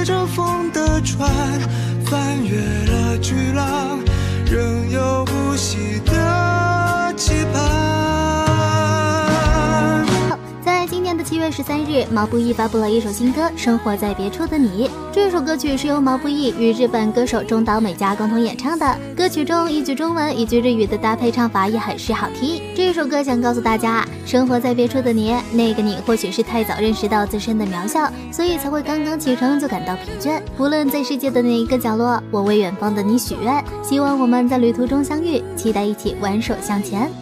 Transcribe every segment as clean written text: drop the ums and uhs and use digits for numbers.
着风的船，翻越了巨浪，仍有不息的期盼。 在今年的7月13日，毛不易发布了一首新歌《生活在别处的你》。这首歌曲是由毛不易与日本歌手中岛美嘉共同演唱的。歌曲中一句中文一句日语的搭配唱法也很是好听。这首歌想告诉大家，生活在别处的你，那个你或许是太早认识到自身的渺小，所以才会刚刚启程就感到疲倦。无论在世界的哪一个角落，我为远方的你许愿，希望我们在旅途中相遇，期待一起挽手向前。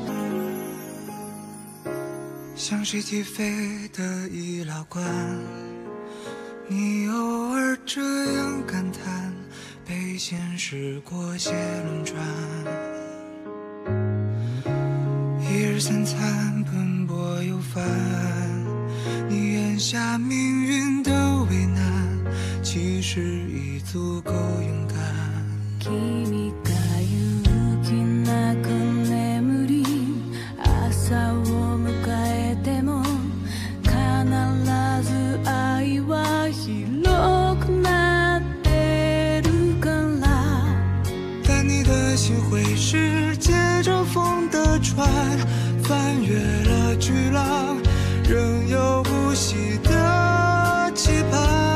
像是起飞的易拉罐，你偶尔这样感叹，被现实裹挟轮转，一日三餐奔波又烦，你眼下命运的为难，其实已足够勇敢。君が勇気なく眠り朝を迎えても必ず愛は広くなってるから但你的心会是借着风的船，翻越了巨浪，仍有不息的期盼。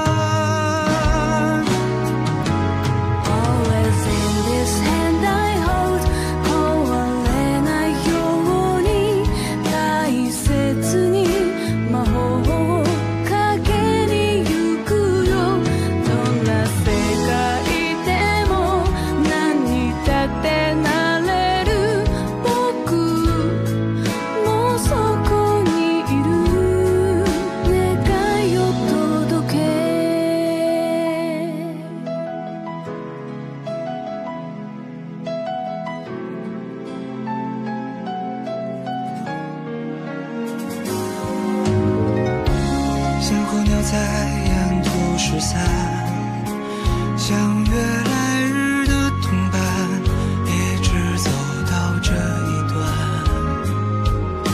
像候鸟在沿途失散，像越来日的同伴，一直走到这一段。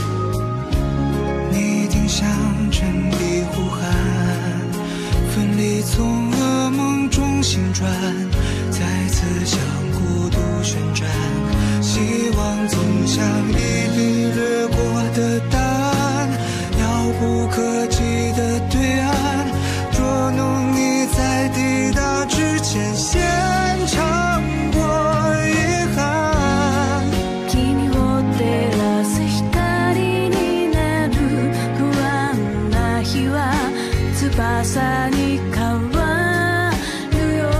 你听像真的呼喊，奋力从噩梦中醒转，再次向孤独旋转，希望总像一笔掠过的答案，遥不可及的对岸，捉弄你在抵达之前先尝过遗憾。君を照らす光になる不安な日は翼に変わるよ。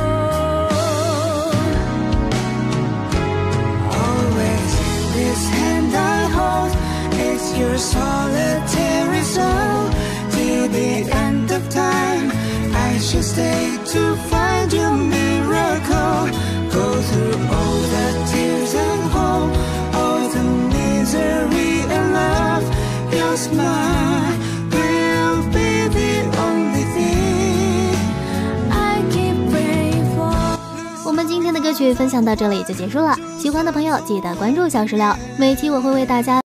Always in this hand I hold, it's your solitary soul. Till the end of time, I should stay to find your miracle. Go through all the tears and hope, all the misery and love. Your smile will be the only thing I keep praying for. 我们今天的歌曲分享到这里就结束了，喜欢的朋友记得关注小石榴，每期我会为大家